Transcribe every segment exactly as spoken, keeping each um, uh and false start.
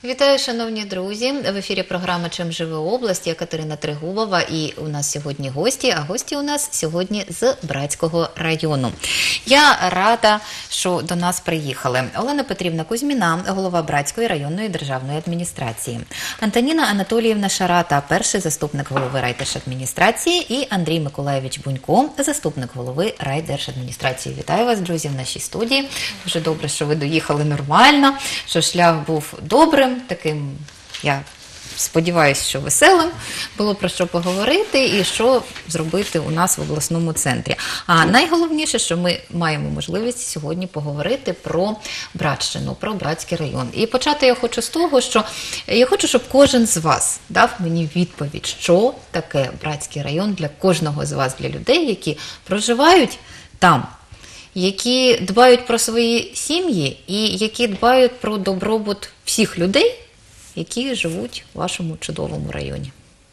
Вітаю, шановні друзі! В ефірі програма «Чим живе область». Я Катерина Трегубова, і у нас сьогодні гості, а гості у нас сьогодні з Братського району. Я рада, що до нас приїхали Олена Петрівна Кузьміна, голова Братської районної державної адміністрації, Антоніна Анатоліївна Шарата, перший заступник голови райдержадміністрації, і Андрій Миколайович Бунько, заступник голови райдержадміністрації. Вітаю вас, друзі, в нашій студії. Дуже добре, що ви доїхали нормально, що шлях був добрим. Таким, я сподіваюся, що веселим, було про що поговорити і що зробити у нас в обласному центрі. А найголовніше, що ми маємо можливість сьогодні поговорити про Братщину, про Братський район. І почати я хочу з того, що я хочу, щоб кожен з вас дав мені відповідь, що таке Братський район для кожного з вас, для людей, які проживають там, які дбають про свої сім'ї і які дбають про добробут всіх людей, які живуть в вашому чудовому районі.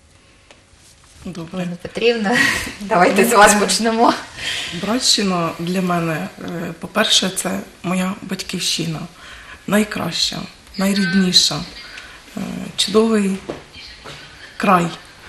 Добре. Олена Петрівна, давайте з вас почнемо. Братщина для мене, по-перше, це моя батьківщина. Найкраща, найрідніша, чудовий край.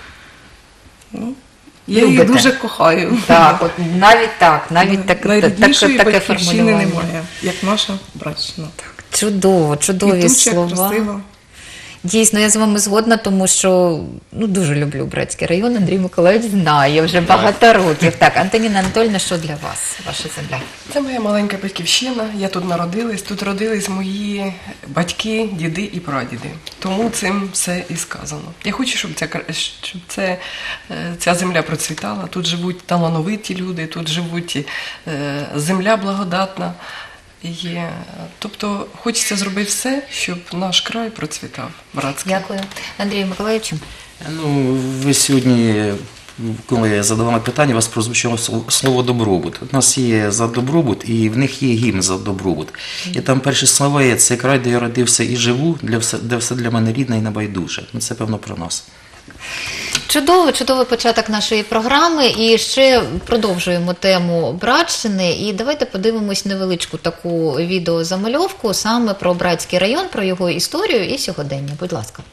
Ну, я Любите. її дуже кохаю. Так, от навіть так, навіть так, Найріднішої таке батьківщини формулювання. немає, як наша Братщина. Чудово, чудові Квітуча, слова. красива. Дійсно, я з вами згодна, тому що ну, дуже люблю Братський район. Андрій Миколаївич знає вже багато років. Так, Антоніна Анатольовна, що для вас, ваша земля? Це моя маленька батьківщина, я тут народилась, тут родились мої батьки, діди і прадіди. Тому цим все і сказано. Я хочу, щоб ця, щоб це, ця земля процвітала, тут живуть талановиті люди, тут живуть е, земля благодатна. Є. Тобто хочеться зробити все, щоб наш край процвітав, Братський. Дякую. Андрію Миколаївичу. Ну, ви сьогодні, коли я задавала питання, у вас прозвучало слово «добробут». У нас є «за добробут» і в них є гімн «за добробут». І там перші слова є «це край, де я родився і живу, де все, де все для мене рідне і небайдуже». Ну, це, певно, про нас. Чудовий, чудовий початок нашої програми, і ще продовжуємо тему Братщини, і давайте подивимось невеличку таку відеозамальовку саме про Братський район, про його історію і сьогодення. Будь ласка.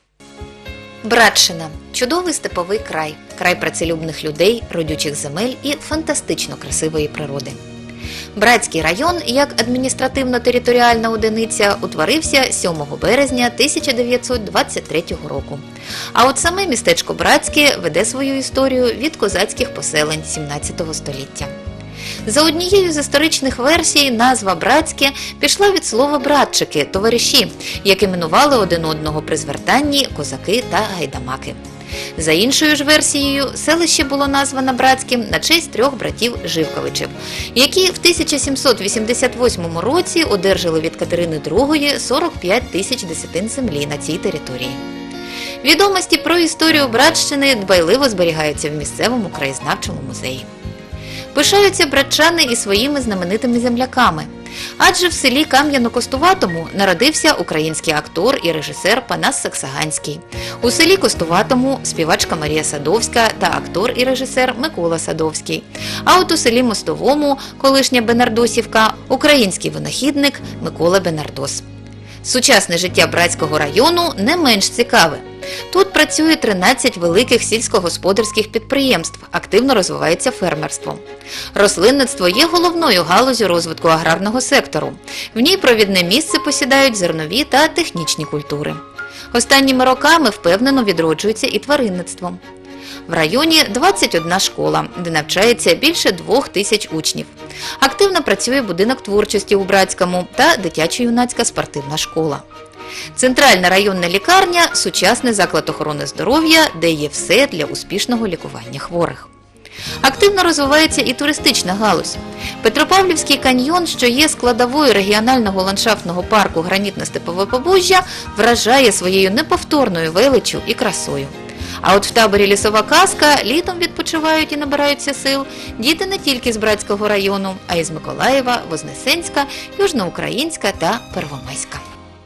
Братщина – чудовий степовий край, край працелюбних людей, родючих земель і фантастично красивої природи. Братський район, як адміністративно-територіальна одиниця, утворився сьомого березня тисяча дев'ятсот двадцять третього року. А от саме містечко Братське веде свою історію від козацьких поселень сімнадцятого століття. За однією з історичних версій, назва Братське пішла від слова «братчики» – товариші, які минували один одного при звертанні козаки та гайдамаки. За іншою ж версією, селище було названо Братським на честь трьох братів Живковичів, які в тисяча сімсот вісімдесят восьмому році одержали від Катерини другої сорок п'ять тисяч десятин землі на цій території. Відомості про історію Братщини дбайливо зберігаються в місцевому краєзнавчому музеї. Пишаються братчани і своїми знаменитими земляками. Адже в селі Кам'яно-Костуватому народився український актор і режисер Панас Саксаганський. У селі Костуватому співачка Марія Садовська та актор і режисер Микола Садовський. А от у селі Мостовому, колишня Бенардосівка, український винахідник Микола Бенардос. Сучасне життя Братського району не менш цікаве. Тут працює тринадцять великих сільськогосподарських підприємств, активно розвивається фермерство. Рослинництво є головною галузю розвитку аграрного сектору. В ній провідне місце посідають зернові та технічні культури. Останніми роками впевнено відроджується і тваринництво. В районі двадцять одна школа, де навчається більше двох тисяч учнів. Активно працює будинок творчості у Братському та дитячо-юнацька спортивна школа. Центральна районна лікарня – сучасний заклад охорони здоров'я, де є все для успішного лікування хворих. Активно розвивається і туристична галузь. Петропавлівський каньйон, що є складовою регіонального ландшафтного парку «Гранітно-степове Побужжя», вражає своєю неповторною величчю і красою. А от в таборі «Лісова казка» літом відпочивають і набираються сил діти не тільки з Братського району, а й з Миколаєва, Вознесенська, Южноукраїнська та Первомайська.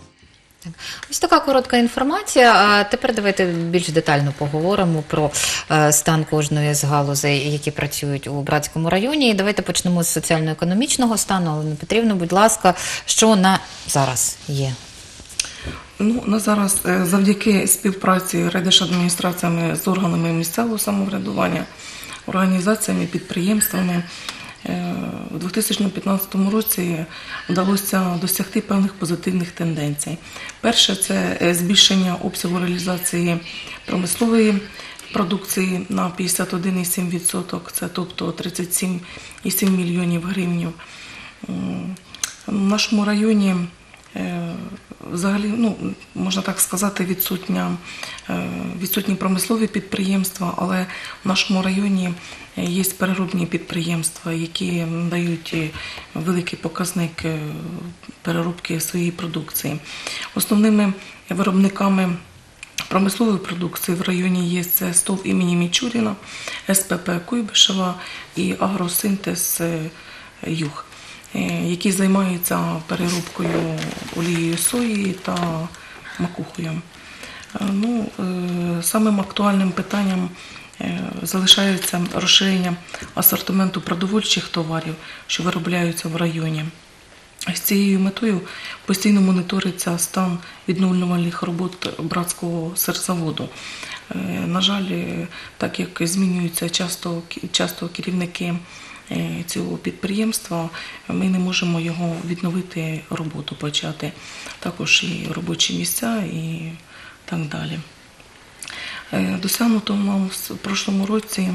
Ось така коротка інформація. А тепер давайте більш детально поговоримо про стан кожної з галузей, які працюють у Братському районі. І давайте почнемо з соціально-економічного стану. Олена Петрівна, будь ласка, що на зараз є? Ну, на зараз е, завдяки співпраці райдержадміністраціями з органами місцевого самоврядування, організаціями, підприємствами, е, у дві тисячі п'ятнадцятому році вдалося досягти певних позитивних тенденцій. Перше – це е, збільшення обсягу реалізації промислової продукції на п'ятдесят один цілих сім десятих відсотка, це тобто тридцять сім цілих сім мільйонів гривень. В нашому районі е, взагалі, ну, можна так сказати, відсутня, е, відсутні промислові підприємства, але в нашому районі є переробні підприємства, які дають великий показник е, переробки своєї продукції. Основними виробниками промислової продукції в районі є це СТОВ імені Мічуріна, СПП Куйбишева і Агросинтез Юг, які займаються переробкою олією сої та макухою. Ну, самим актуальним питанням залишається розширення асортименту продовольчих товарів, що виробляються в районі. З цією метою постійно моніториться стан відновлювальних робот братського сирзаводу. На жаль, так як змінюються часто, часто керівники цього підприємства, ми не можемо його відновити, роботу почати. Також і робочі місця і так далі. Досягнуто нам в прошлому році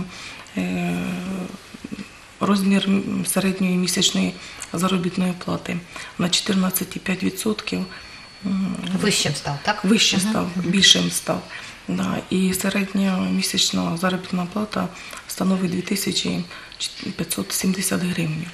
розмір середньої місячної заробітної плати на чотирнадцять цілих п'ять десятих відсотка. Вищим став, так? Вищим став, більшим став. Да. І середня місячна заробітна плата становить дві тисячі п'ятсот сімдесят гривень.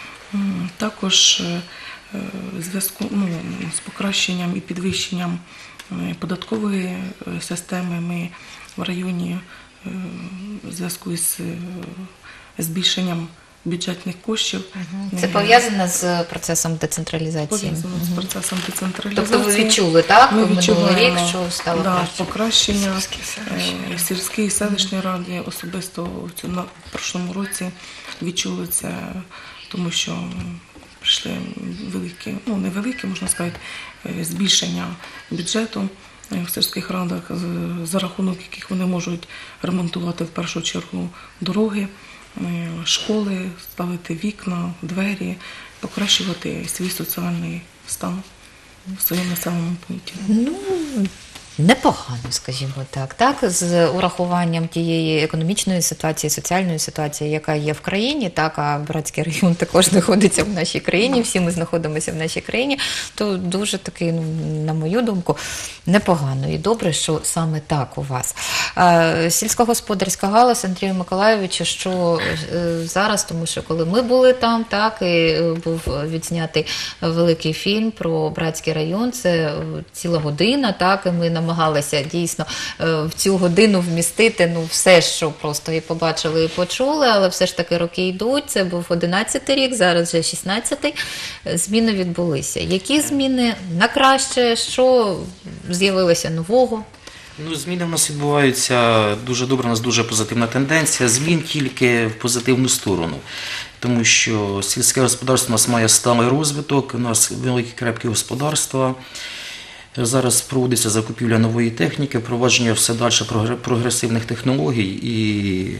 Також в зв'язку, ну, з покращенням і підвищенням податкової системи ми в районі в зв'язку з збільшенням бюджетних коштів. Це пов'язано з процесом децентралізації? Пов'язано з процесом децентралізації. Тобто ви відчули, так, Ми минулий рік, що стало да, краще? покращення в сільській і селищній раді особисто в цьому, в прошлому році відчули це, тому що прийшли великі, ну не великі, можна сказати, збільшення бюджету в сільських радах, за рахунок яких вони можуть ремонтувати в першу чергу дороги, школи, ставити вікна, двері, покращувати свій соціальний стан в своєму населеному пункті. Ну, непогано, скажімо так, так, з урахуванням тієї економічної ситуації, соціальної ситуації, яка є в країні, так, а Братський район також знаходиться в нашій країні, всі ми знаходимося в нашій країні, то дуже таки, ну, на мою думку, непогано і добре, що саме так у вас. Сільськогосподарська галузь, Андрію Миколайовичу, що зараз, тому що коли ми були там, так, і був відзнятий великий фільм про Братський район, це ціла година, так, і ми намагалися дійсно в цю годину вмістити, ну, все, що просто і побачили, і почули, але все ж таки роки йдуть, це був одинадцятий рік, зараз вже шістнадцятий, зміни відбулися. Які зміни на краще, що з'явилося нового? Ну, зміни в нас відбуваються дуже добре, у нас дуже позитивна тенденція, змін тільки в позитивну сторону. Тому що сільське господарство у нас має сталий розвиток, у нас великі крепкі господарства. Зараз проводиться закупівля нової техніки, впровадження все далі прогресивних технологій. І,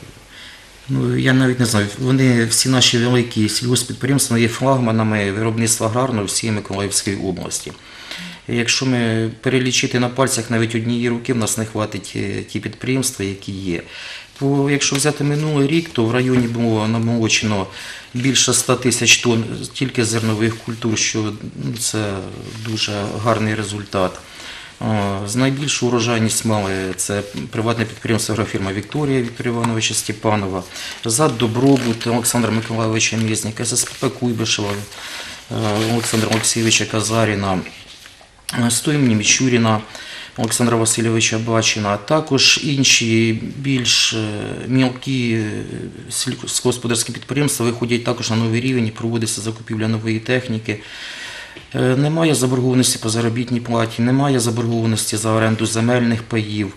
ну, я навіть не знаю, вони, всі наші великі сільгоспідприємства є флагманами виробництва аграрного всієї Миколаївської області. Якщо ми перелічити на пальцях навіть однієї руки, в нас не хватить ті підприємства, які є. Бо якщо взяти минулий рік, то в районі було намолочено більше ста тисяч тонн тільки зернових культур, що, ну, це дуже гарний результат. З найбільшу урожайність мали це приватне підприємство агрофірма «Вікторія» Віктора Івановича Степанова, «Зад Добробут» Олександра Миколайовича Мєзника, ССПП Куйбишева Олександра Олексійовича Казаріна, СТОВ імені Мічуріна Олександра Васильовича Бачина, а також інші більш мілкі сільськогосподарські підприємства виходять також на новий рівень і проводиться закупівля нової техніки. Немає заборгованості по заробітній платі, немає заборгованості за оренду земельних паїв,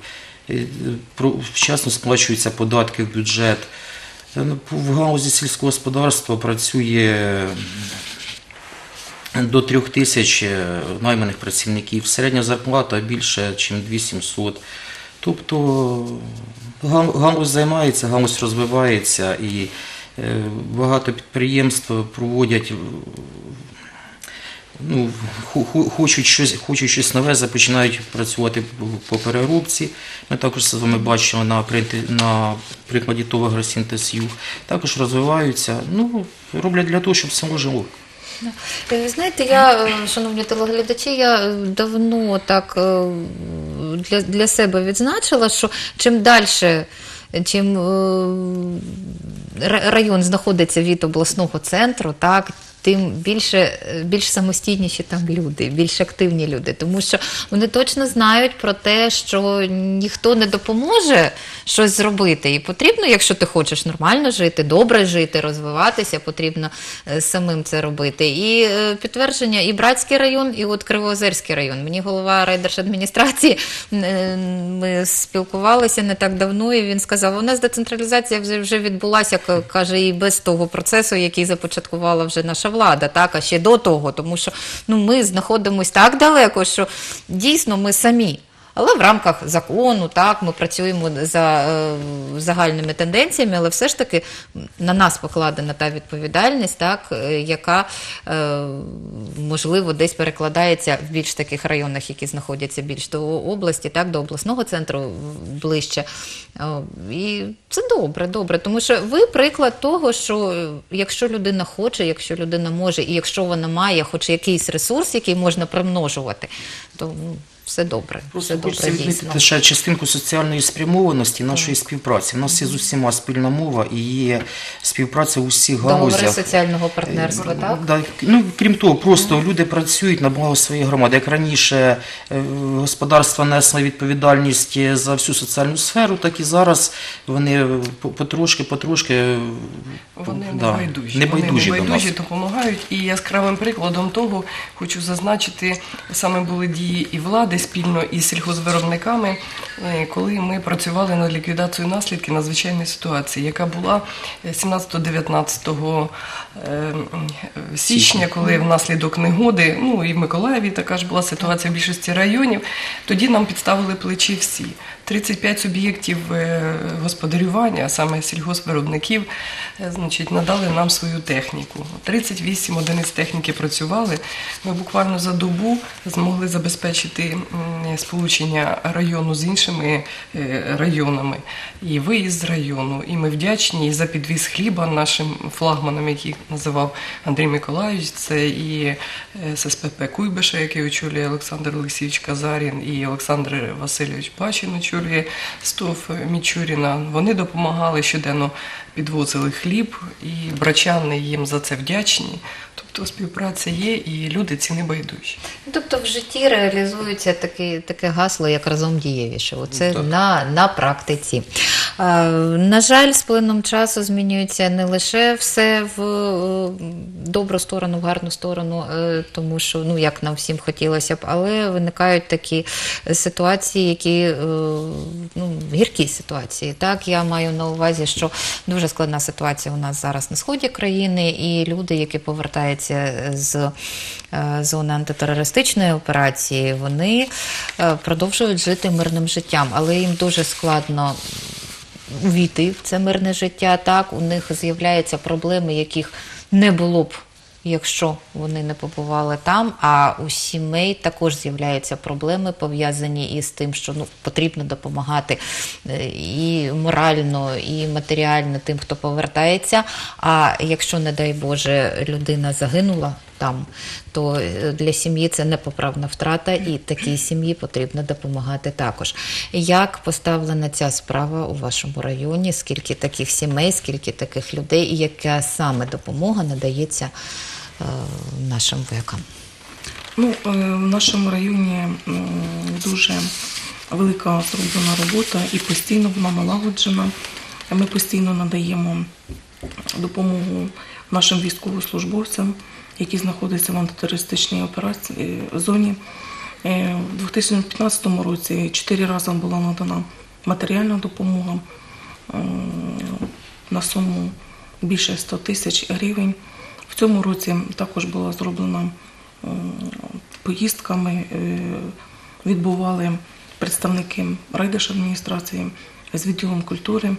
вчасно сплачуються податки в бюджет. В галузі сільського господарства працює до трьох тисяч найманих працівників, середня зарплата більше, ніж дві тисячі сімсот. Тобто галузь займається, галузь розвивається і багато підприємств проводять, ну, хочуть щось, хочуть щось нове, починають працювати по переробці. Ми також з вами бачили на, на прикладі ТОВ «Агросинтез-Юг». Також розвиваються, ну, роблять для того, щоб село жило. Ви знаєте, я, шановні телеглядачі, я давно так для, для себе відзначила, що чим далі, чим район знаходиться від обласного центру, так, тим більше, більш самостійніші там люди, більш активні люди, тому що вони точно знають про те, що ніхто не допоможе щось зробити. І потрібно, якщо ти хочеш нормально жити, добре жити, розвиватися, потрібно самим це робити. І підтвердження і Братський район, і от Кривоозерський район. Мені голова райдержадміністрації, ми спілкувалися не так давно, і він сказав, у нас децентралізація вже відбулася, каже, і без того процесу, який започаткувала вже наша влада, так, а ще до того, тому що, ну, ми знаходимося так далеко, що дійсно ми самі. Але в рамках закону, так, ми працюємо за е, загальними тенденціями, але все ж таки на нас покладена та відповідальність, так, е, яка, е, можливо, десь перекладається в більш таких районах, які знаходяться більш до області, так, до обласного центру ближче. Е, і це добре, добре, тому що ви приклад того, що якщо людина хоче, якщо людина може, і якщо вона має хоч якийсь ресурс, який можна примножувати, то, ну, все добре. Просто все хочеться добре, відмітити дійсно. ще частинку соціальної спрямованості нашої співпраці. У нас є з усіма спільна мова і є співпраця у всіх галузях. Договори соціального партнерства, так? Да, ну, крім того, просто mm. люди працюють на благо своєї громади. Як раніше е, господарства несли відповідальність за всю соціальну сферу, так і зараз вони потрошки, потрошки вони да, небайдужі, небайдужі, вони небайдужі до нас. допомагають. І яскравим прикладом того хочу зазначити, саме були дії і влади спільно із сільхозвиробниками, коли ми працювали над ліквідацією наслідків надзвичайної ситуації, яка була сімнадцятого-дев'ятнадцятого січня, коли внаслідок негоди, ну і в Миколаєві така ж була ситуація в більшості районів, тоді нам підставили плечі всі. тридцять п'ять суб'єктів господарювання, саме сільгоспвиробників, значить, надали нам свою техніку. тридцять вісім одиниць техніки працювали. Ми буквально за добу змогли забезпечити сполучення району з іншими районами і виїзд з району. І ми вдячні і за підвіз хліба нашим флагманам, яких називав Андрій Миколаївич. Це і ССПП Куйбиша, який очолює Олександр Олексійович Казарін, і Олександр Васильович Пачин очолює СТОВ Мічуріна. Вони допомагали, щоденно підвозили хліб, і брачани їм за це вдячні. Тобто співпраця є, і люди ці не байдужі. Тобто в житті реалізується таке, таке гасло, як разом дієвіше. Оце на, на практиці. А, на жаль, з плином часу змінюється не лише все в добру сторону, в гарну сторону, тому що, ну, як нам всім хотілося б, але виникають такі ситуації, які, ну, гіркі ситуації. Так, я маю на увазі, що дуже складна ситуація у нас зараз на сході країни, і люди, які повертаються з зони антитерористичної операції, вони продовжують жити мирним життям, але їм дуже складно увійти в це мирне життя. Так, у них з'являються проблеми, яких не було б, якщо вони не побували там, а у сімей також з'являються проблеми, пов'язані із тим, що, ну, потрібно допомагати і морально, і матеріально тим, хто повертається. А якщо, не дай Боже, людина загинула там, то для сім'ї це непоправна втрата, і такій сім'ї потрібно допомагати також. Як поставлена ця справа у вашому районі? Скільки таких сімей, скільки таких людей, і яка саме допомога надається е, нашим воякам? Ну, в нашому районі дуже велика зроблена робота і постійно вона налагоджена. Ми постійно надаємо допомогу нашим військовослужбовцям, які знаходяться в антитерористичній операції зоні. У дві тисячі п'ятнадцятому році чотири рази була надана матеріальна допомога на суму більше ста тисяч гривень. В цьому році також була зроблена поїздками відбували представники райдержадміністрації з відділом культури.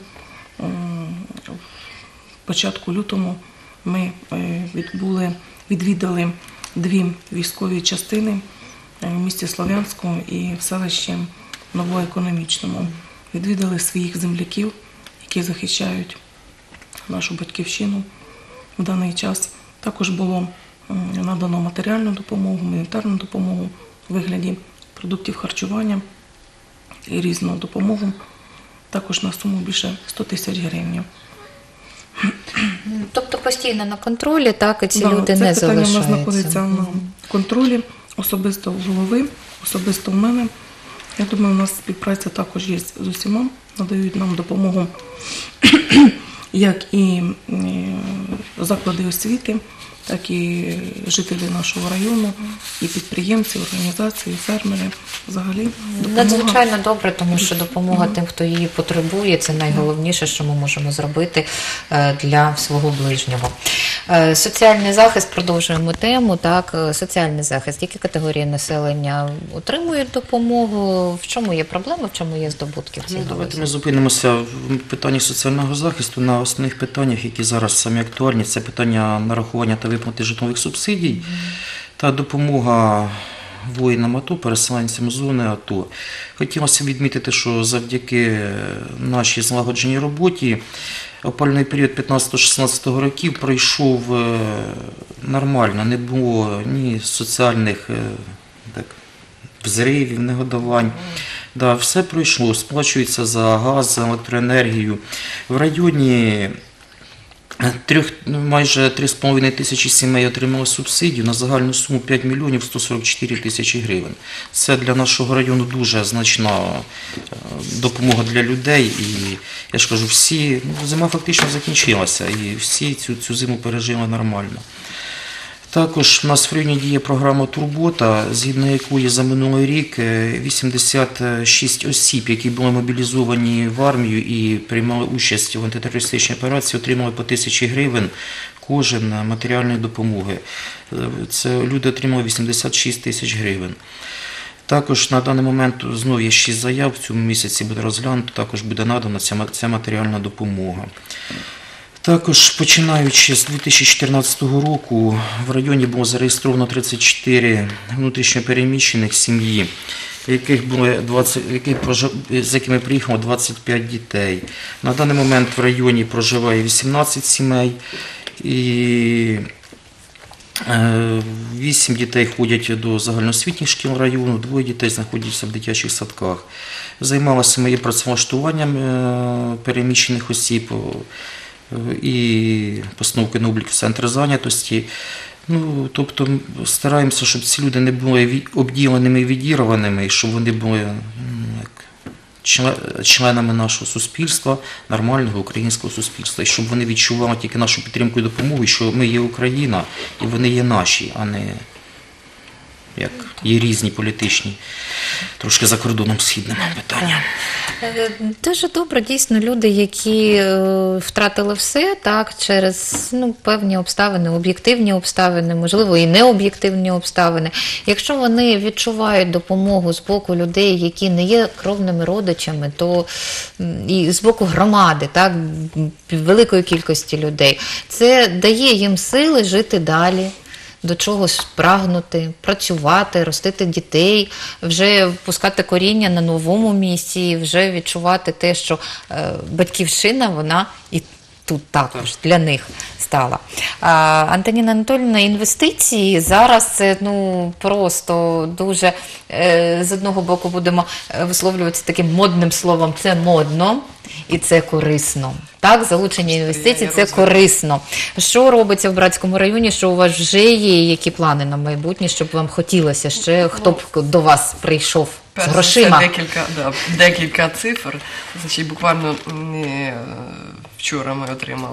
В початку лютого ми відбули, відвідали дві військові частини в місті Слов'янську і в селищі Новоекономічному. Відвідали своїх земляків, які захищають нашу батьківщину в даний час. Також було надано матеріальну допомогу, гуманітарну допомогу у вигляді продуктів харчування і різну допомогу, також на суму більше сто тисяч гривень. Тобто постійно на контролі, так, і ці Да, люди це не питання в нас залишаються. знаходиться на контролі, особисто в голови, особисто в мене. Я думаю, у нас співпраця також є з усіма, надають нам допомогу, як і заклади освіти, так і жителі нашого району, і підприємці, організації, фермери. Взагалі допомога. Надзвичайно добре, тому що допомога тим, хто її потребує, це найголовніше, що ми можемо зробити е, для свого ближнього. Е, Соціальний захист, продовжуємо тему, так, е, соціальний захист. Які категорії населення отримують допомогу? В чому є проблеми, в чому є здобутки в цій Ну, давайте галузі? ми зупинимося в питанні соціального захисту на основних питаннях, які зараз самі актуальні. Це питання нарахування та виплати житлових субсидій та допомога воїнам АТО, переселенцям з зони АТО. Хотілося відмітити, що завдяки нашій злагодженій роботі опалювальний період п'ятнадцятого-шістнадцятого років пройшов нормально, не було ні соціальних так, взривів, негодувань. Да, все пройшло, сплачується за газ, за електроенергію. В районі трьох, майже три з половиною тисячі сімей отримали субсидію на загальну суму п'ять мільйонів сто сорок чотири тисячі гривень. Це для нашого району дуже значна допомога для людей. І я ж кажу, всі, ну, зима фактично закінчилася і всі цю, цю зиму пережили нормально. Також у нас в районі діє програма «Турбота», згідно якої за минулий рік вісімдесят шість осіб, які були мобілізовані в армію і приймали участь в антитерористичній операції, отримали по тисячі гривень кожен матеріальної допомоги. Це люди отримали вісімдесят шість тисяч гривень. Також на даний момент знову є шість заяв, в цьому місяці буде розглянуто, також буде надана ця, ця матеріальна допомога. Також, починаючи з дві тисячі чотирнадцятого року, в районі було зареєстровано тридцять чотири внутрішньопереміщених сім'ї, яких було двадцять, які, з якими приїхало двадцять п'ять дітей. На даний момент в районі проживає вісімнадцять сімей, і вісім дітей ходять до загальноосвітніх шкіл району, двоє дітей знаходяться в дитячих садках. Займалася ми працевлаштуванням переміщених осіб і постановки на облік в центр зайнятості. Ну, тобто стараємося, щоб ці люди не були обділеними і відірваними, і щоб вони були як, членами нашого суспільства, нормального українського суспільства, і щоб вони відчували тільки нашу підтримку і допомогу, що ми є Україна, і вони є наші, а не як є різні політичні, трошки за кордоном східними питання. Дуже добре, дійсно, люди, які е, втратили все, так, через ну, певні обставини, об'єктивні обставини, можливо, і необ'єктивні обставини. Якщо вони відчувають допомогу з боку людей, які не є кровними родичами, то і з боку громади, так, великої кількості людей, це дає їм сили жити далі, до чогось прагнути, працювати, ростити дітей, вже пускати коріння на новому місці, вже відчувати те, що е, батьківщина, вона і тут також для них стала. А, Антоніна Анатоліївна, інвестиції зараз це ну, просто дуже, е, з одного боку будемо висловлюватися таким модним словом, це модно і це корисно. Так, залучення інвестицій – це корисно. Що робиться в Братському районі, що у вас вже є, які плани на майбутнє, щоб вам хотілося ще, хто б до вас прийшов з грошима? Це декілька, да, декілька цифр. Значить, буквально не, вчора ми отримали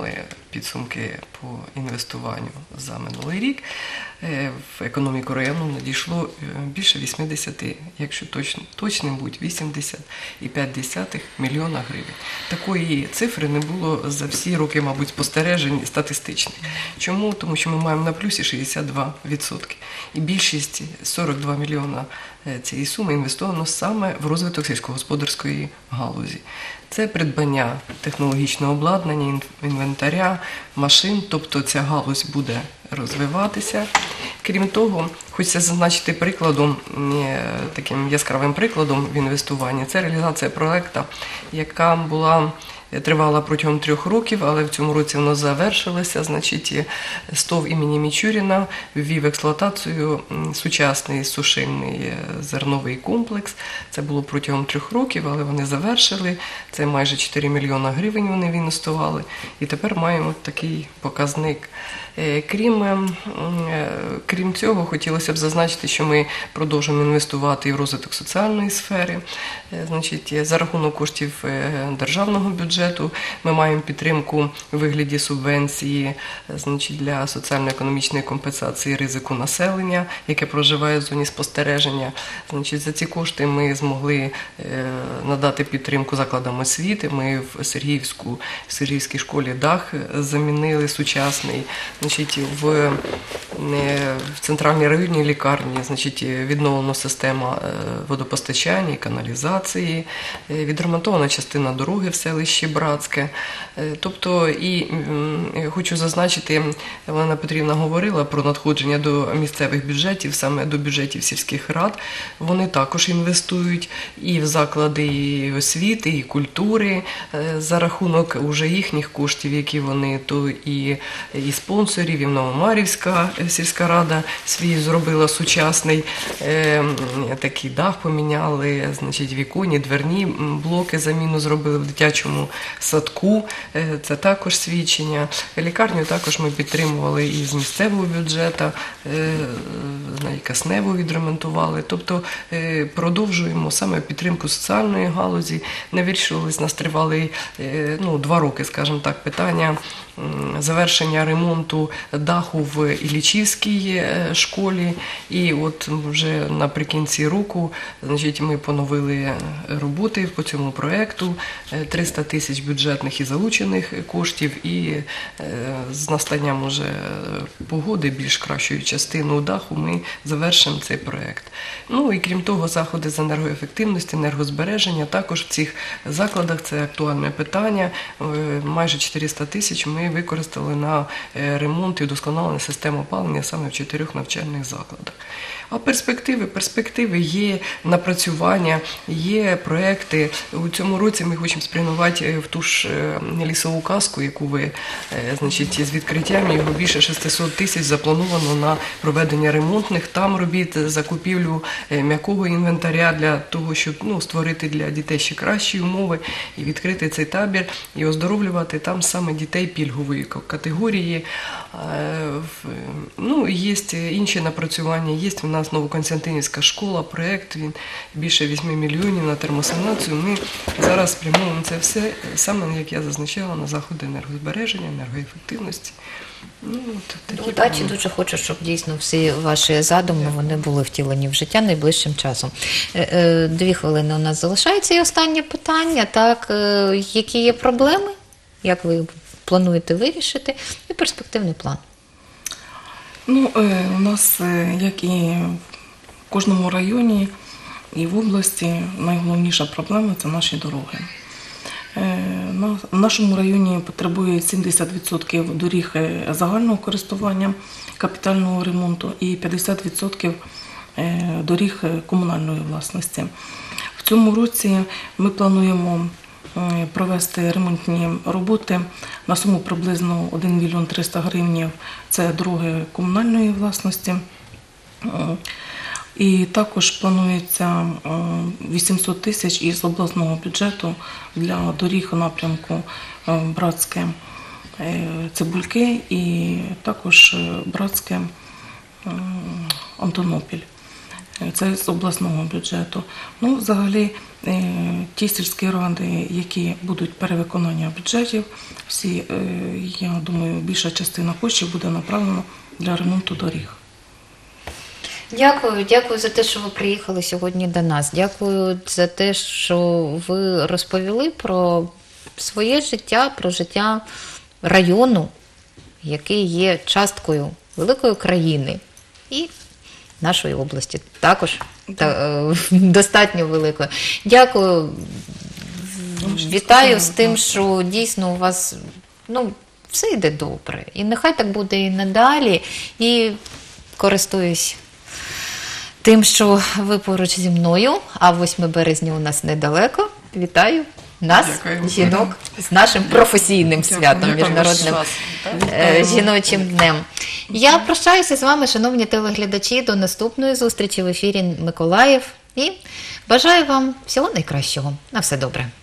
підсумки по інвестуванню за минулий рік, в економіку району надійшло більше вісімдесят, якщо точно, точним будь, вісімдесят п'ять мільйона гривень. Такої цифри не було за всі роки, мабуть, спостережень статистичних. Чому? Тому що ми маємо на плюсі шістдесят два відсотки. І більшість, сорок два мільйона цієї суми, інвестовано саме в розвиток сільськогосподарської галузі. Це придбання технологічного обладнання, інвентаря, машин, тобто ця галузь буде розвиватися. Крім того, хочеться зазначити прикладом, таким яскравим прикладом в інвестуванні, це реалізація проекту, яка була тривала протягом трьох років, але в цьому році воно завершилося. Значить, СТОВ імені Мічуріна ввів в експлуатацію сучасний сушильний зерновий комплекс. Це було протягом трьох років, але вони завершили. Це майже чотири мільйона гривень вони інвестували. І тепер маємо такий показник. Крім, крім цього, хотілося б зазначити, що ми продовжуємо інвестувати і в розвиток соціальної сфери. Значить, за рахунок коштів державного бюджету ми маємо підтримку у вигляді субвенції, значить, для соціально-економічної компенсації ризику населення, яке проживає в зоні спостереження. Значить, за ці кошти ми змогли надати підтримку закладам освіти. Ми в Сергіївську, в Сергіївській школі дах замінили сучасний. Значить, в, в центральній районній лікарні, значить, відновлена система водопостачання і каналізації, відремонтована частина дороги в селищі Братське. Тобто, і хочу зазначити, Олена Петрівна говорила про надходження до місцевих бюджетів, саме до бюджетів сільських рад. Вони також інвестують і в заклади освіти, і культури за рахунок уже їхніх коштів, які вони, то і, і спонсорів, і Новомарівська сільська рада свій зробила сучасний е, такий дах, поміняли, значить, віконні, дверні блоки заміну зробили в дитячому садку, е, це також свідчення. Лікарню також ми підтримували і з місцевого бюджету, е, кисневу відремонтували, тобто е, продовжуємо саме підтримку соціальної галузі. Не вирішувались, нас тривали е, ну, два роки, скажімо так, питання завершення ремонту даху в Іллічівській школі, і от вже наприкінці року, значить, ми поновили роботи по цьому проєкту, триста тисяч бюджетних і залучених коштів, і з настанням уже погоди, більш кращою частиною даху, ми завершимо цей проєкт. Ну і крім того, заходи з енергоефективності, енергозбереження, також в цих закладах це актуальне питання, майже чотириста тисяч ми використали на ремонт і вдосконалення системи опалення саме в чотирьох навчальних закладах. А перспективи? Перспективи є, напрацювання, є проекти. У цьому році ми хочемо спрямувати в ту ж лісову казку, яку ви, значить, з відкриттям його більше шістсот тисяч заплановано на проведення ремонтних там робіт, закупівлю м'якого інвентаря для того, щоб, ну, створити для дітей ще кращі умови і відкрити цей табір, і оздоровлювати там саме дітей пільгової категорії. Ну, є інші напрацювання, є в нас Новоконстантинівська школа, проєкт, він більше вісім мільйонів на термосанацію. Ми зараз спрямовуємо це все, саме, як я зазначала, на заходи енергозбереження, енергоефективності. Ну, от, удачі, дуже хочу, щоб дійсно всі ваші задуми вони були втілені в життя найближчим часом. Дві хвилини у нас залишається і останнє питання. Так, які є проблеми, як ви плануєте вирішити, і перспективний план? Ну, у нас, як і в кожному районі, і в області, найголовніша проблема – це наші дороги. В нашому районі потребує сімдесят відсотків доріг загального користування, капітального ремонту і п'ятдесят відсотків доріг комунальної власності. В цьому році ми плануємо провести ремонтні роботи на суму приблизно один мільйон триста гривень. Це дороги комунальної власності. І також планується вісімсот тисяч із обласного бюджету для доріг у напрямку Братське Цибульки і також Братське Антонопіль. Е, Це з обласного бюджету. Ну, взагалі, е, ті сільські ради, які будуть перевиконання бюджетів, всі, е, я думаю, більша частина коштів буде направлена для ремонту доріг. Дякую, дякую за те, що ви приїхали сьогодні до нас. Дякую за те, що ви розповіли про своє життя, про життя району, який є часткою великої країни і нашої області. Також та, е, достатньо великою. Дякую. Вітаю з тим, що дійсно у вас, ну, все йде добре. І нехай так буде і надалі. І користуюсь тим, що ви поруч зі мною, а восьме березня у нас недалеко. Вітаю нас, Дякую. жінок, з нашим професійним святом, Дякую. міжнародним е, жіночим днем. Я прощаюся з вами, шановні телеглядачі, до наступної зустрічі в ефірі Миколаїв і бажаю вам всього найкращого. На все добре.